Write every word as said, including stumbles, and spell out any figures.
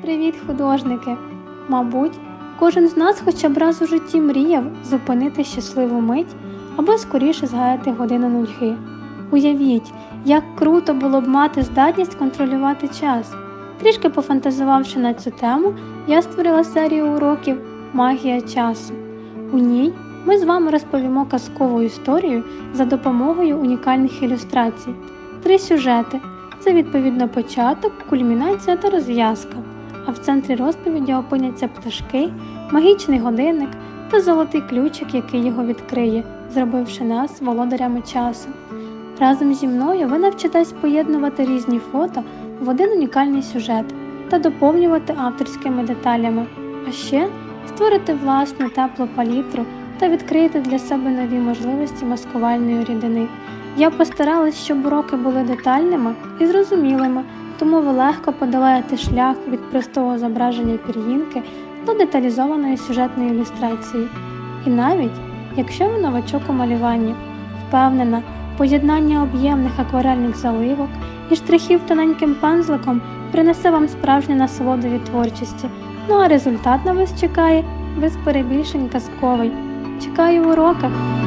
Привіт, художники! Мабуть, кожен з нас хоча б раз у житті мріяв зупинити щасливу мить або скоріше згаяти годину нудьги. Уявіть, як круто було б мати здатність контролювати час. Трішки пофантазувавши на цю тему, я створила серію уроків «Магія часу». У ній ми з вами розповімо казкову історію за допомогою унікальних ілюстрацій. Три сюжети – це відповідно початок, кульмінація та розв'язка. А в центрі розповіді опиняться пташки, магічний годинник та золотий ключик, який його відкриє, зробивши нас володарями часу. Разом зі мною ви навчитесь поєднувати різні фото в один унікальний сюжет та доповнювати авторськими деталями, а ще створити власну теплу палітру та відкрити для себе нові можливості маскувальної рідини. Я постаралась, щоб уроки були детальними і зрозумілими, тому ви легко подолаєте шлях від простого зображення пір'їнки до деталізованої сюжетної ілюстрації. І навіть, якщо ви новачок у малюванні, впевнена, поєднання об'ємних акварельних заливок і штрихів тоненьким пензликом принесе вам справжню насолоду від творчості. Ну а результат на вас чекає без перебільшень казковий. Чекаю в уроках!